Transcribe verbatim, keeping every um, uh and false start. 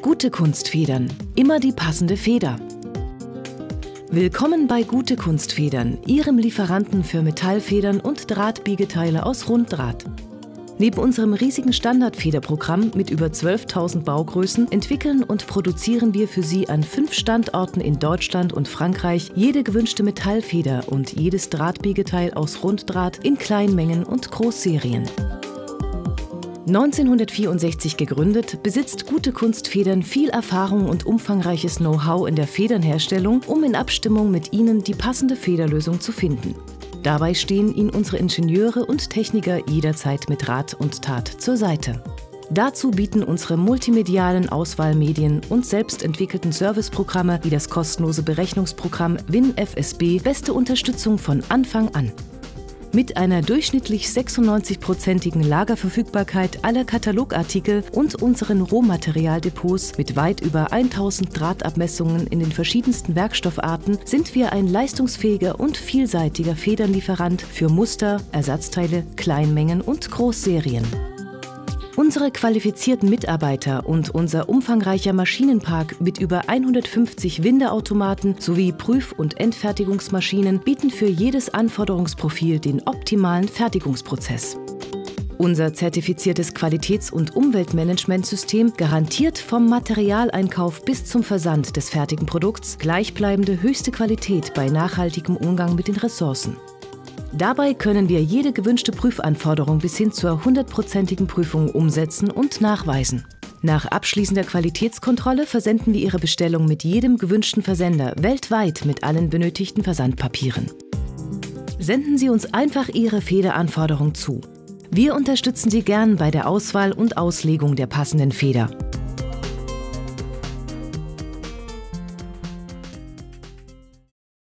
Gute Kunstfedern, immer die passende Feder. Willkommen bei Gute Kunstfedern, Ihrem Lieferanten für Metallfedern und Drahtbiegeteile aus Runddraht. Neben unserem riesigen Standardfederprogramm mit über zwölftausend Baugrößen entwickeln und produzieren wir für Sie an fünf Standorten in Deutschland und Frankreich jede gewünschte Metallfeder und jedes Drahtbiegeteil aus Runddraht in Kleinmengen und Großserien. neunzehnhundertvierundsechzig gegründet, besitzt Gute Kunstfedern viel Erfahrung und umfangreiches Know-how in der Federnherstellung, um in Abstimmung mit Ihnen die passende Federlösung zu finden. Dabei stehen Ihnen unsere Ingenieure und Techniker jederzeit mit Rat und Tat zur Seite. Dazu bieten unsere multimedialen Auswahlmedien und selbstentwickelten Serviceprogramme wie das kostenlose Berechnungsprogramm WinFSB beste Unterstützung von Anfang an. Mit einer durchschnittlich sechsundneunzig-prozentigen Lagerverfügbarkeit aller Katalogartikel und unseren Rohmaterialdepots mit weit über tausend Drahtabmessungen in den verschiedensten Werkstoffarten sind wir ein leistungsfähiger und vielseitiger Federnlieferant für Muster, Ersatzteile, Kleinmengen und Großserien. Unsere qualifizierten Mitarbeiter und unser umfangreicher Maschinenpark mit über hundertfünfzig Windeautomaten sowie Prüf- und Endfertigungsmaschinen bieten für jedes Anforderungsprofil den optimalen Fertigungsprozess. Unser zertifiziertes Qualitäts- und Umweltmanagementsystem garantiert vom Materialeinkauf bis zum Versand des fertigen Produkts gleichbleibende höchste Qualität bei nachhaltigem Umgang mit den Ressourcen. Dabei können wir jede gewünschte Prüfanforderung bis hin zur hundertprozentigen Prüfung umsetzen und nachweisen. Nach abschließender Qualitätskontrolle versenden wir Ihre Bestellung mit jedem gewünschten Versender weltweit mit allen benötigten Versandpapieren. Senden Sie uns einfach Ihre Federanforderung zu. Wir unterstützen Sie gern bei der Auswahl und Auslegung der passenden Feder.